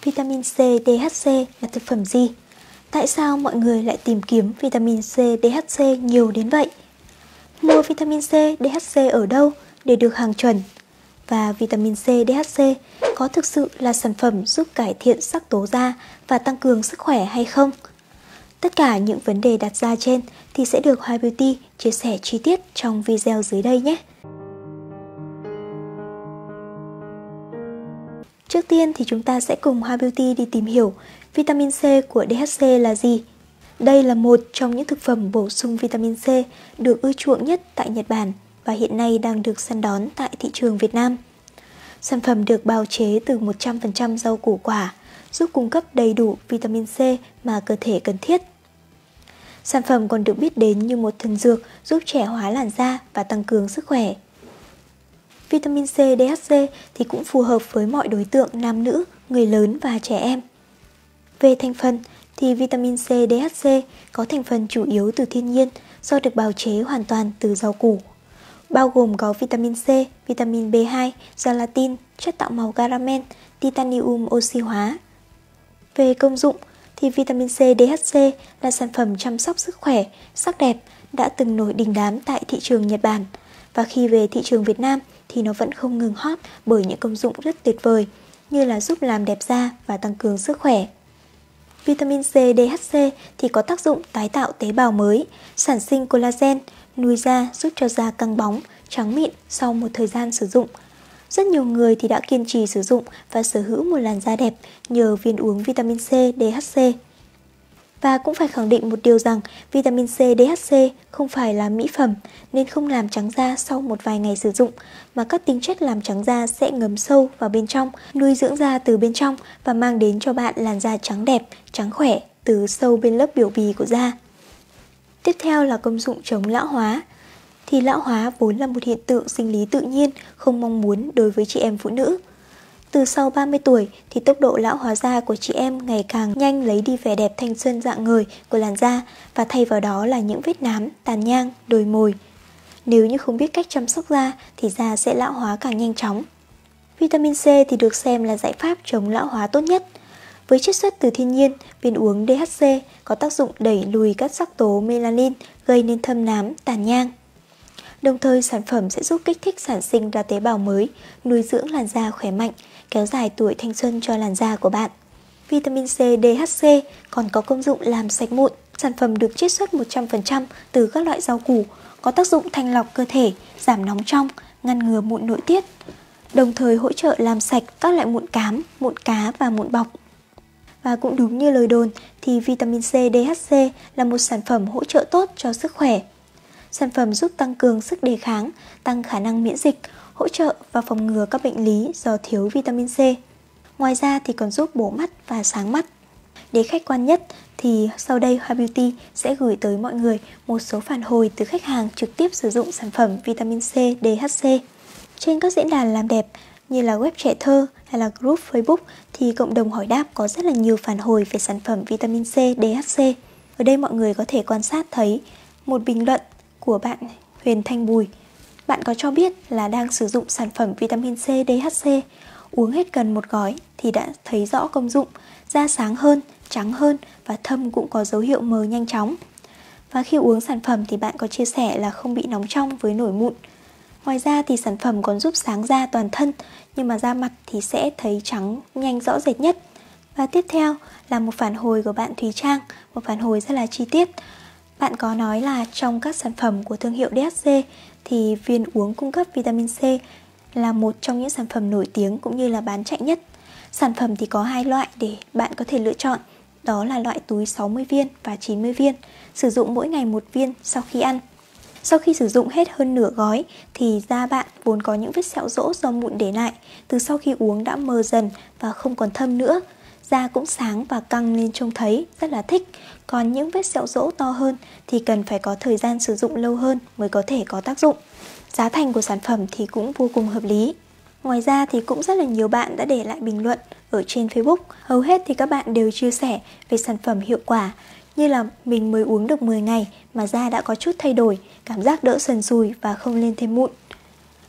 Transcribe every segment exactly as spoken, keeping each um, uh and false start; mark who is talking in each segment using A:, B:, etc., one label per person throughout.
A: Vitamin C đê hát xê là thực phẩm gì? Tại sao mọi người lại tìm kiếm vitamin C đê hát xê nhiều đến vậy? Mua vitamin C đê hát xê ở đâu để được hàng chuẩn? Và vitamin C đê hát xê có thực sự là sản phẩm giúp cải thiện sắc tố da và tăng cường sức khỏe hay không? Tất cả những vấn đề đặt ra trên thì sẽ được Hoa Beauty chia sẻ chi tiết trong video dưới đây nhé! Trước tiên thì chúng ta sẽ cùng Hoa Beauty đi tìm hiểu vitamin C của đê hát xê là gì. Đây là một trong những thực phẩm bổ sung vitamin C được ưa chuộng nhất tại Nhật Bản và hiện nay đang được săn đón tại thị trường Việt Nam. Sản phẩm được bào chế từ một trăm phần trăm rau củ quả, giúp cung cấp đầy đủ vitamin C mà cơ thể cần thiết. Sản phẩm còn được biết đến như một thần dược giúp trẻ hóa làn da và tăng cường sức khỏe. Vitamin C đê hát xê thì cũng phù hợp với mọi đối tượng nam nữ, người lớn và trẻ em. Về thành phần thì vitamin C đê hát xê có thành phần chủ yếu từ thiên nhiên do được bào chế hoàn toàn từ rau củ, bao gồm có vitamin C, vitamin B hai, gelatin, chất tạo màu caramel, titanium oxy hóa. Về công dụng thì vitamin C đê hát xê là sản phẩm chăm sóc sức khỏe, sắc đẹp đã từng nổi đình đám tại thị trường Nhật Bản, và khi về thị trường Việt Nam thì nó vẫn không ngừng hot bởi những công dụng rất tuyệt vời như là giúp làm đẹp da và tăng cường sức khỏe. Vitamin C đê hát xê thì có tác dụng tái tạo tế bào mới, sản sinh collagen, nuôi da giúp cho da căng bóng, trắng mịn sau một thời gian sử dụng. Rất nhiều người thì đã kiên trì sử dụng và sở hữu một làn da đẹp nhờ viên uống vitamin C đê hát xê. Và cũng phải khẳng định một điều rằng vitamin C đê hát xê không phải là mỹ phẩm nên không làm trắng da sau một vài ngày sử dụng, mà các tinh chất làm trắng da sẽ ngấm sâu vào bên trong, nuôi dưỡng da từ bên trong và mang đến cho bạn làn da trắng đẹp, trắng khỏe từ sâu bên lớp biểu bì của da. Tiếp theo là công dụng chống lão hóa. Thì lão hóa vốn là một hiện tượng sinh lý tự nhiên không mong muốn đối với chị em phụ nữ. Từ sau ba mươi tuổi thì tốc độ lão hóa da của chị em ngày càng nhanh lấy đi vẻ đẹp thanh xuân rạng ngời của làn da và thay vào đó là những vết nám, tàn nhang, đồi mồi. Nếu như không biết cách chăm sóc da thì da sẽ lão hóa càng nhanh chóng. Vitamin C thì được xem là giải pháp chống lão hóa tốt nhất. Với chiết xuất từ thiên nhiên, viên uống đê hát xê có tác dụng đẩy lùi các sắc tố melanin gây nên thâm nám, tàn nhang. Đồng thời sản phẩm sẽ giúp kích thích sản sinh ra tế bào mới, nuôi dưỡng làn da khỏe mạnh, kéo dài tuổi thanh xuân cho làn da của bạn. Vitamin C đê hát xê còn có công dụng làm sạch mụn. Sản phẩm được chiết xuất một trăm phần trăm từ các loại rau củ, có tác dụng thanh lọc cơ thể, giảm nóng trong, ngăn ngừa mụn nội tiết, đồng thời hỗ trợ làm sạch các loại mụn cám, mụn cá và mụn bọc. Và cũng đúng như lời đồn thì vitamin C đê hát xê là một sản phẩm hỗ trợ tốt cho sức khỏe. Sản phẩm giúp tăng cường sức đề kháng, tăng khả năng miễn dịch, hỗ trợ và phòng ngừa các bệnh lý do thiếu vitamin C. Ngoài ra thì còn giúp bổ mắt và sáng mắt. Để khách quan nhất thì sau đây Hoa Beauty sẽ gửi tới mọi người một số phản hồi từ khách hàng trực tiếp sử dụng sản phẩm vitamin C đê hát xê. Trên các diễn đàn làm đẹp như là web trẻ thơ hay là group Facebook thì cộng đồng hỏi đáp có rất là nhiều phản hồi về sản phẩm vitamin C đê hát xê. Ở đây mọi người có thể quan sát thấy một bình luận của bạn Huyền Thanh Bùi. Bạn có cho biết là đang sử dụng sản phẩm vitamin C đê hát xê, uống hết gần một gói thì đã thấy rõ công dụng, da sáng hơn, trắng hơn và thâm cũng có dấu hiệu mờ nhanh chóng. Và khi uống sản phẩm thì bạn có chia sẻ là không bị nóng trong với nổi mụn. Ngoài ra thì sản phẩm còn giúp sáng da toàn thân, nhưng mà da mặt thì sẽ thấy trắng nhanh rõ rệt nhất. Và tiếp theo là một phản hồi của bạn Thùy Trang, một phản hồi rất là chi tiết. Bạn có nói là trong các sản phẩm của thương hiệu đê hát xê thì viên uống cung cấp vitamin C là một trong những sản phẩm nổi tiếng cũng như là bán chạy nhất. Sản phẩm thì có hai loại để bạn có thể lựa chọn, đó là loại túi sáu mươi viên và chín mươi viên, sử dụng mỗi ngày một viên sau khi ăn. Sau khi sử dụng hết hơn nửa gói thì da bạn vốn có những vết sẹo rỗ do mụn để lại, từ sau khi uống đã mờ dần và không còn thâm nữa. Da cũng sáng và căng lên trông thấy rất là thích. Còn những vết sẹo rỗ to hơn thì cần phải có thời gian sử dụng lâu hơn mới có thể có tác dụng. Giá thành của sản phẩm thì cũng vô cùng hợp lý. Ngoài ra thì cũng rất là nhiều bạn đã để lại bình luận ở trên Facebook. Hầu hết thì các bạn đều chia sẻ về sản phẩm hiệu quả, như là mình mới uống được mười ngày mà da đã có chút thay đổi, cảm giác đỡ sần sùi và không lên thêm mụn.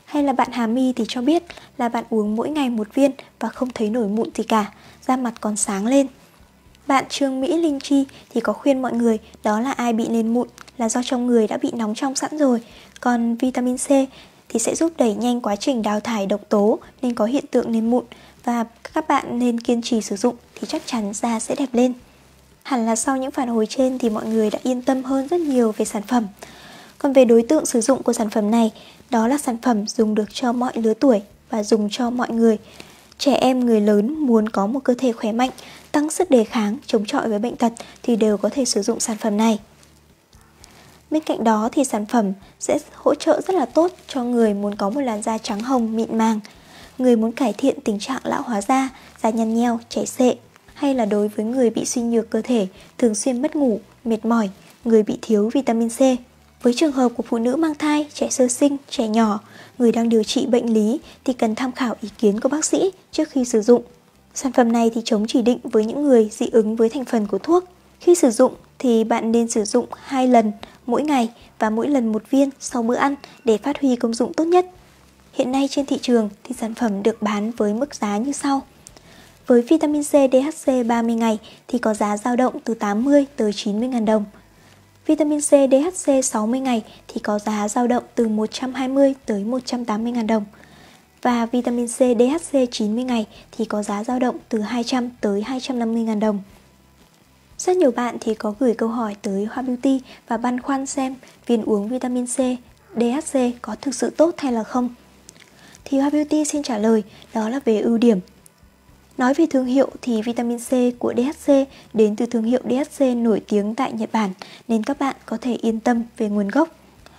A: Hay là bạn Hà My thì cho biết là bạn uống mỗi ngày một viên và không thấy nổi mụn gì cả, da mặt còn sáng lên. Bạn Trương Mỹ Linh Chi thì có khuyên mọi người đó là ai bị nền mụn là do trong người đã bị nóng trong sẵn rồi. Còn vitamin C thì sẽ giúp đẩy nhanh quá trình đào thải độc tố nên có hiện tượng nền mụn, và các bạn nên kiên trì sử dụng thì chắc chắn da sẽ đẹp lên. Hẳn là sau những phản hồi trên thì mọi người đã yên tâm hơn rất nhiều về sản phẩm. Còn về đối tượng sử dụng của sản phẩm này, đó là sản phẩm dùng được cho mọi lứa tuổi và dùng cho mọi người. Trẻ em, người lớn muốn có một cơ thể khỏe mạnh, tăng sức đề kháng, chống chọi với bệnh tật thì đều có thể sử dụng sản phẩm này. Bên cạnh đó thì sản phẩm sẽ hỗ trợ rất là tốt cho người muốn có một làn da trắng hồng mịn màng, người muốn cải thiện tình trạng lão hóa da, da nhăn nheo, chảy xệ, hay là đối với người bị suy nhược cơ thể, thường xuyên mất ngủ, mệt mỏi, người bị thiếu vitamin C. Với trường hợp của phụ nữ mang thai, trẻ sơ sinh, trẻ nhỏ, người đang điều trị bệnh lý thì cần tham khảo ý kiến của bác sĩ trước khi sử dụng. Sản phẩm này thì chống chỉ định với những người dị ứng với thành phần của thuốc. Khi sử dụng thì bạn nên sử dụng hai lần mỗi ngày và mỗi lần một viên sau bữa ăn để phát huy công dụng tốt nhất. Hiện nay trên thị trường thì sản phẩm được bán với mức giá như sau. Với vitamin C đê hát xê ba mươi ngày thì có giá dao động từ tám mươi tới chín mươi nghìn đồng. Vitamin C đê hát xê sáu mươi ngày thì có giá dao động từ một trăm hai mươi tới một trăm tám mươi nghìn đồng. Và vitamin C đê hát xê chín mươi ngày thì có giá dao động từ hai trăm tới hai trăm năm mươi nghìn đồng. Rất nhiều bạn thì có gửi câu hỏi tới Hoa Beauty và băn khoăn xem viên uống vitamin C đê hát xê có thực sự tốt hay là không. Thì Hoa Beauty xin trả lời đó là về ưu điểm. Nói về thương hiệu thì vitamin C của đê hát xê đến từ thương hiệu đê hát xê nổi tiếng tại Nhật Bản nên các bạn có thể yên tâm về nguồn gốc.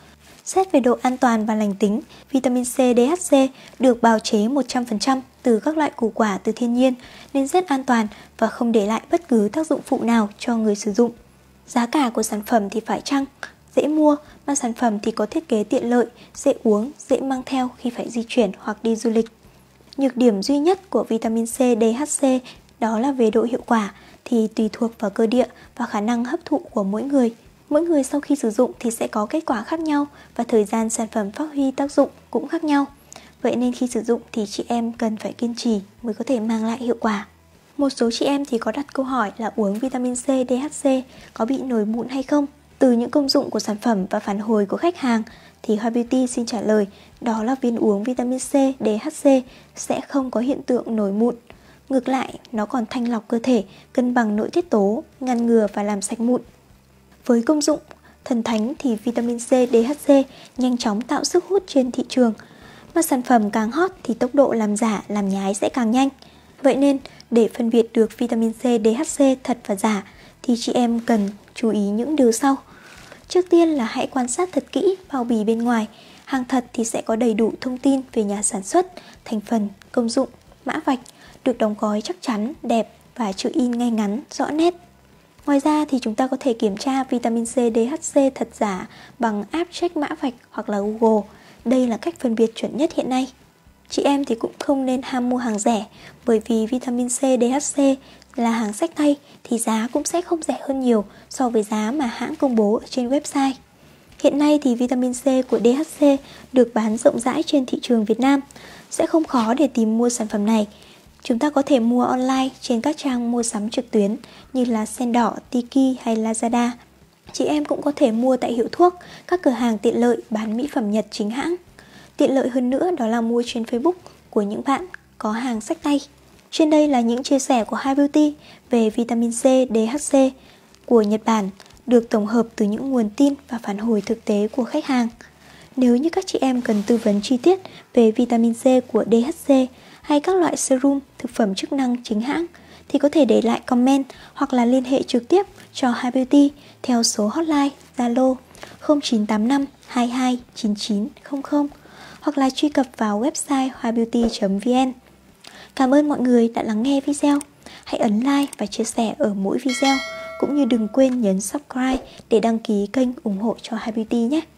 A: Xét về độ an toàn và lành tính, vitamin C đê hát xê được bào chế một trăm phần trăm từ các loại củ quả từ thiên nhiên nên rất an toàn và không để lại bất cứ tác dụng phụ nào cho người sử dụng. Giá cả của sản phẩm thì phải chăng, dễ mua, mà sản phẩm thì có thiết kế tiện lợi, dễ uống, dễ mang theo khi phải di chuyển hoặc đi du lịch. Nhược điểm duy nhất của vitamin C đê hát xê đó là về độ hiệu quả thì tùy thuộc vào cơ địa và khả năng hấp thụ của mỗi người. Mỗi người sau khi sử dụng thì sẽ có kết quả khác nhau và thời gian sản phẩm phát huy tác dụng cũng khác nhau. Vậy nên khi sử dụng thì chị em cần phải kiên trì mới có thể mang lại hiệu quả. Một số chị em thì có đặt câu hỏi là uống vitamin C đê hát xê có bị nổi mụn hay không? Từ những công dụng của sản phẩm và phản hồi của khách hàng thì Hoa Beauty xin trả lời đó là viên uống vitamin C đê hát xê sẽ không có hiện tượng nổi mụn. Ngược lại, nó còn thanh lọc cơ thể, cân bằng nội tiết tố, ngăn ngừa và làm sạch mụn. Với công dụng thần thánh thì vitamin C đê hát xê nhanh chóng tạo sức hút trên thị trường, mà sản phẩm càng hot thì tốc độ làm giả, làm nhái sẽ càng nhanh. Vậy nên để phân biệt được vitamin C đê hát xê thật và giả thì chị em cần chú ý những điều sau. Trước tiên là hãy quan sát thật kỹ bao bì bên ngoài. Hàng thật thì sẽ có đầy đủ thông tin về nhà sản xuất, thành phần, công dụng, mã vạch, được đóng gói chắc chắn, đẹp và chữ in ngay ngắn, rõ nét. Ngoài ra thì chúng ta có thể kiểm tra vitamin C đê hát xê thật giả bằng app check mã vạch hoặc là Google. Đây là cách phân biệt chuẩn nhất hiện nay. Chị em thì cũng không nên ham mua hàng rẻ, bởi vì vitamin C đê hát xê là hàng xách tay thì giá cũng sẽ không rẻ hơn nhiều so với giá mà hãng công bố ở trên website. Hiện nay thì vitamin C của đê hát xê được bán rộng rãi trên thị trường Việt Nam. Sẽ không khó để tìm mua sản phẩm này. Chúng ta có thể mua online trên các trang mua sắm trực tuyến như là Sen Đỏ, Tiki hay Lazada. Chị em cũng có thể mua tại hiệu thuốc, các cửa hàng tiện lợi bán mỹ phẩm Nhật chính hãng. Tiện lợi hơn nữa đó là mua trên Facebook của những bạn có hàng xách tay. Trên đây là những chia sẻ của Hoa Beauty về vitamin C đê hát xê của Nhật Bản, được tổng hợp từ những nguồn tin và phản hồi thực tế của khách hàng. Nếu như các chị em cần tư vấn chi tiết về vitamin C của đê hát xê hay các loại serum, thực phẩm chức năng chính hãng thì có thể để lại comment hoặc là liên hệ trực tiếp cho Hoa Beauty theo số hotline Zalo không chín tám năm hai hai chín chín không không hoặc là truy cập vào website hoa beauty chấm vn. Cảm ơn mọi người đã lắng nghe video. Hãy ấn like và chia sẻ ở mỗi video, cũng như đừng quên nhấn subscribe để đăng ký kênh ủng hộ cho Hoa Beauty nhé.